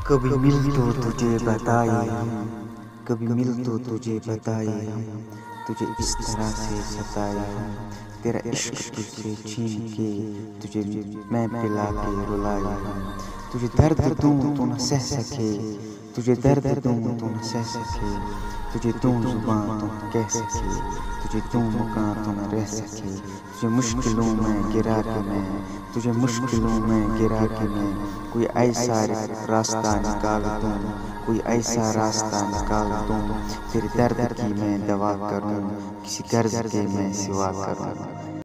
कभी मिल तो तुझे बताए हम, कभी मिल तो तुझे बताए हम, तुझे इस तरह से सताए हम, तेरा इश्क तुझसे छीन के तुझे मैं पिला के रुलाए हम, तुझे दर्द दूँ तू न सह सके, तुझे दर्द दूँ तू न सह सके, तुझे दूँ जुबां तू न कह सके, तुझे दूँ मुकां तू न रह सके, तुझे मुश्किलों में गिरा के मैं, तुझे मुश्किलों में गिरा के मैं कोई ऐसा रास्ता निकाल दूँ, कोई ऐसा रास्ता निकाल दूँ, तेरे दर्द की मैं दवा करूँ, किसी कर्ज के मैं सिवा करूँ।